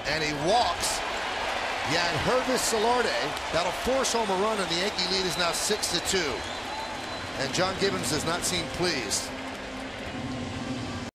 and he walks Yangervis Solarte. That'll force home a run, and the Yankee lead is now 6-2. And John Gibbons does not seem pleased.